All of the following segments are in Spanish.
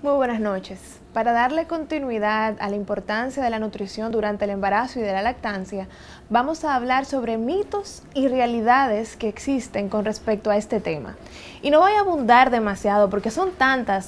Muy buenas noches. Para darle continuidad a la importancia de la nutrición durante el embarazo y de la lactancia, vamos a hablar sobre mitos y realidades que existen con respecto a este tema. Y no voy a abundar demasiado porque son tantas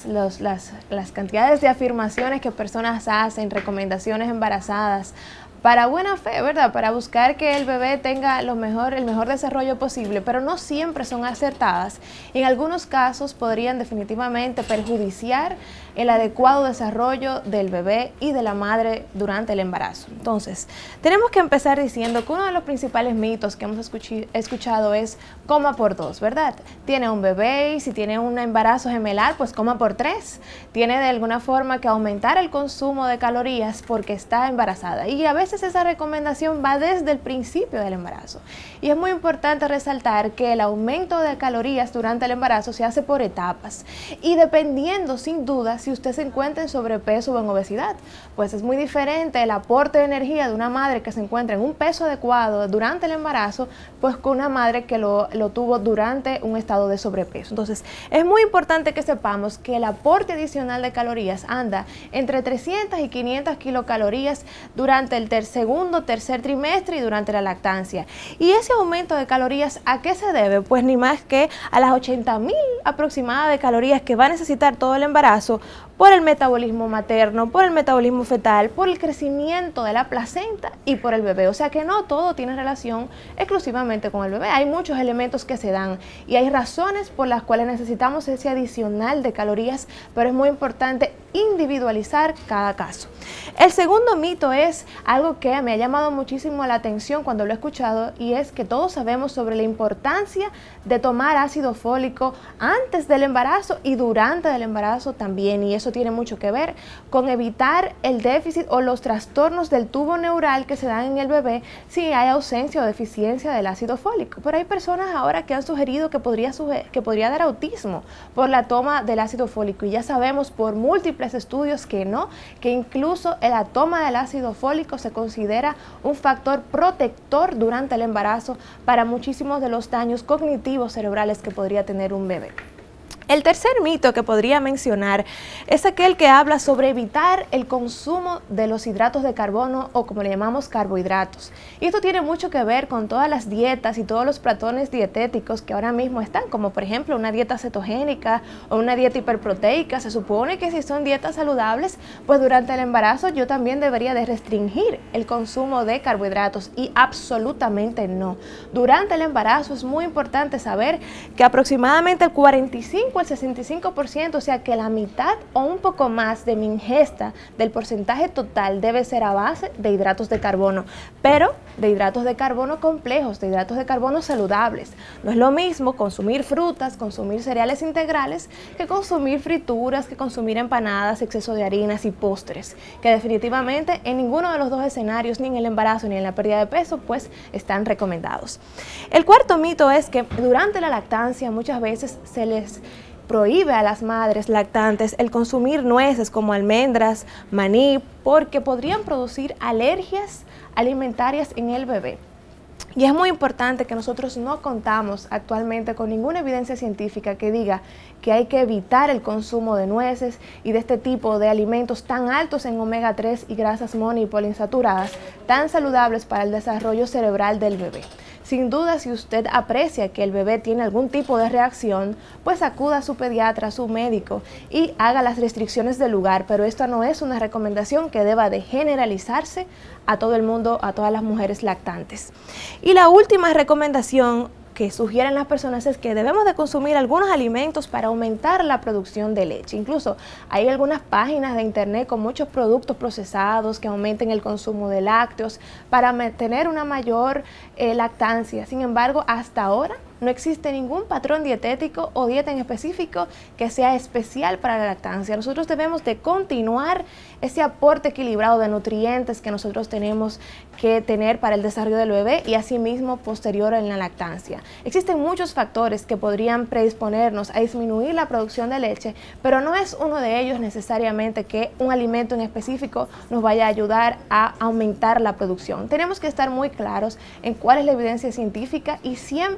las cantidades de afirmaciones que personas hacen, recomendaciones embarazadas, para buena fe, ¿verdad? Para buscar que el bebé tenga el mejor desarrollo posible, pero no siempre son acertadas. En algunos casos podrían definitivamente perjudiciar el adecuado desarrollo del bebé y de la madre durante el embarazo. Entonces, tenemos que empezar diciendo que uno de los principales mitos que hemos escuchado es coma por 2, ¿verdad? Tiene un bebé y si tiene un embarazo gemelar, pues coma por 3. Tiene de alguna forma que aumentar el consumo de calorías porque está embarazada. Y a veces esa recomendación va desde el principio del embarazo. Y es muy importante resaltar que el aumento de calorías durante el embarazo se hace por etapas. Y dependiendo, sin duda, si usted se encuentra en sobrepeso o en obesidad, pues es muy diferente el aporte de energía de una madre que se encuentra en un peso adecuado durante el embarazo, pues con una madre que lo tuvo durante un estado de sobrepeso. Entonces, es muy importante que sepamos que el aporte adicional de calorías anda entre 300 y 500 kilocalorías durante el segundo, tercer trimestre y durante la lactancia. Y ese aumento de calorías, ¿a qué se debe? Pues ni más que a las 80.000 aproximadas de calorías que va a necesitar todo el embarazo por el metabolismo materno, por el metabolismo fetal, por el crecimiento de la placenta y por el bebé. O sea que no todo tiene relación exclusivamente con el bebé. Hay muchos elementos que se dan y hay razones por las cuales necesitamos ese adicional de calorías, pero es muy importante individualizar cada caso. El segundo mito es algo que me ha llamado muchísimo la atención cuando lo he escuchado y es que todos sabemos sobre la importancia de tomar ácido fólico antes del embarazo y durante el embarazo también, y eso tiene mucho que ver con evitar el déficit o los trastornos del tubo neural que se dan en el bebé si hay ausencia o deficiencia del ácido fólico. Pero hay personas ahora que han sugerido que podría dar autismo por la toma del ácido fólico y ya sabemos por múltiples estudios que no, que incluso la toma del ácido fólico se considera un factor protector durante el embarazo para muchísimos de los daños cognitivos cerebrales que podría tener un bebé. El tercer mito que podría mencionar es aquel que habla sobre evitar el consumo de los hidratos de carbono o como le llamamos carbohidratos. Y esto tiene mucho que ver con todas las dietas y todos los patrones dietéticos que ahora mismo están, como por ejemplo una dieta cetogénica o una dieta hiperproteica. Se supone que si son dietas saludables, pues durante el embarazo yo también debería de restringir el consumo de carbohidratos y absolutamente no. Durante el embarazo es muy importante saber que aproximadamente el 45 al 65%, o sea que la mitad o un poco más de mi ingesta del porcentaje total debe ser a base de hidratos de carbono, pero de hidratos de carbono complejos, de hidratos de carbono saludables. No es lo mismo consumir frutas, consumir cereales integrales, que consumir frituras, que consumir empanadas, exceso de harinas y postres, que definitivamente en ninguno de los dos escenarios, ni en el embarazo ni en la pérdida de peso, pues están recomendados. El cuarto mito es que durante la lactancia muchas veces se les prohíbe a las madres lactantes el consumir nueces como almendras, maní, porque podrían producir alergias alimentarias en el bebé. Y es muy importante que nosotros no contamos actualmente con ninguna evidencia científica que diga que hay que evitar el consumo de nueces y de este tipo de alimentos tan altos en omega 3 y grasas mono y poliinsaturadas, tan saludables para el desarrollo cerebral del bebé. Sin duda, si usted aprecia que el bebé tiene algún tipo de reacción, pues acuda a su pediatra, a su médico y haga las restricciones del lugar, pero esto no es una recomendación que deba de generalizarse a todo el mundo, a todas las mujeres lactantes. Y la última recomendación que sugieren las personas es que debemos de consumir algunos alimentos para aumentar la producción de leche. Incluso hay algunas páginas de internet con muchos productos procesados que aumenten el consumo de lácteos para mantener una mayor lactancia. Sin embargo, hasta ahora no existe ningún patrón dietético o dieta en específico que sea especial para la lactancia. Nosotros debemos de continuar ese aporte equilibrado de nutrientes que nosotros tenemos que tener para el desarrollo del bebé y asimismo posterior en la lactancia. Existen muchos factores que podrían predisponernos a disminuir la producción de leche, pero no es uno de ellos necesariamente que un alimento en específico nos vaya a ayudar a aumentar la producción. Tenemos que estar muy claros en cuál es la evidencia científica y siempre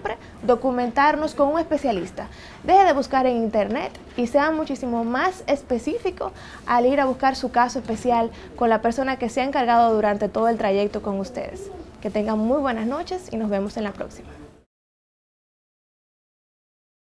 documentarnos con un especialista. Deje de buscar en internet y sea muchísimo más específico al ir a buscar su caso especial con la persona que se ha encargado durante todo el trayecto con ustedes. Que tengan muy buenas noches y nos vemos en la próxima.